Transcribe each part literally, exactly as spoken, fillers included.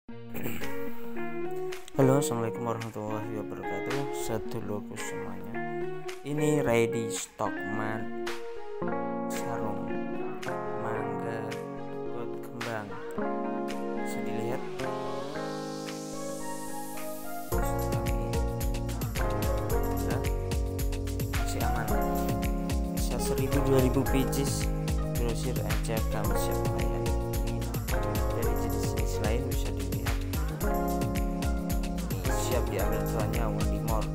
Halo, assalamualaikum warahmatullahi wabarakatuh. Sedulurku semuanya, ini ready stock mat sarung mangga buat kembang. Bisa dilihat masih aman, bisa seribu dua ribu pieces. Grosir aja kamu siapa ya. Ini dari jenis-jenis lain bisa dilihat, siap diambil tuannya Wadimor.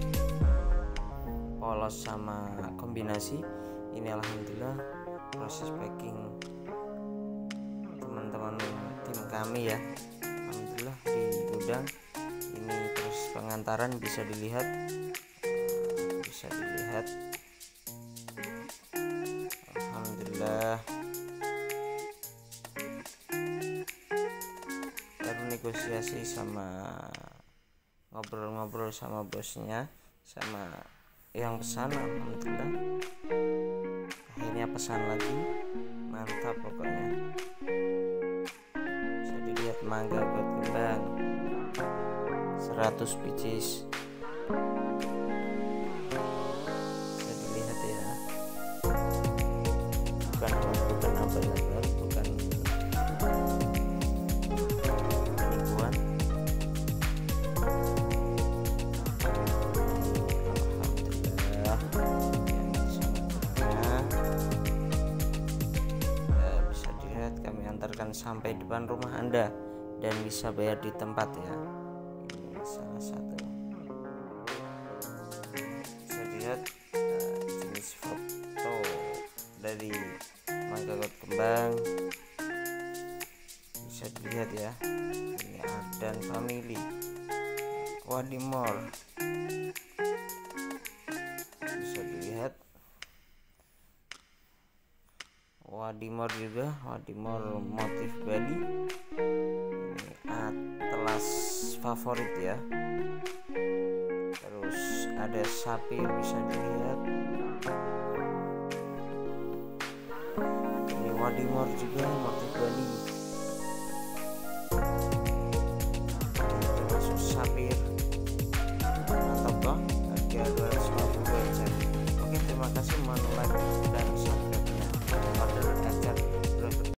Polos sama kombinasi ini, alhamdulillah proses packing teman-teman tim kami ya, alhamdulillah di gudang ini. Terus pengantaran bisa dilihat, bisa dilihat alhamdulillah. Baru negosiasi sama ngobrol-ngobrol sama bosnya, sama yang pesan, alhamdulillah akhirnya pesan lagi. Mantap pokoknya. Bisa dilihat mangga buat kembang seratus pieces, bisa dilihat ya. Bukan bukan abal-abal, bukan penipuan. Antarkan sampai depan rumah Anda dan bisa bayar di tempat ya. Ini salah satu. Bisa dilihat uh, jenis foto dari mangga buat kembang, bisa dilihat ya. Ini Ardan Family Wadimor, bisa dilihat Wadimor juga, Wadimor motif Bali. Ini atlas favorit ya. Terus ada sapir, bisa dilihat. Ini Wadimor juga motif Bali.